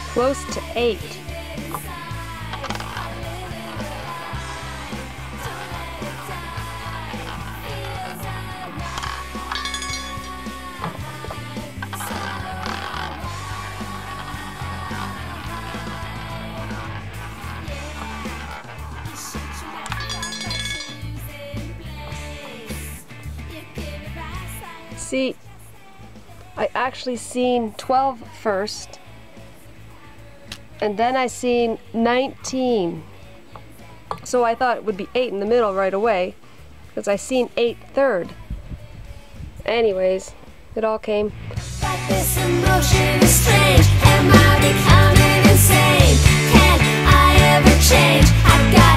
Close to 8. See, I actually seen 12 first, and then I seen 19. So I thought it would be 8 in the middle right away, because I seen 8 third. Anyways, it all came. But this emotion is strange. Am I becoming insane? Can I ever change? I got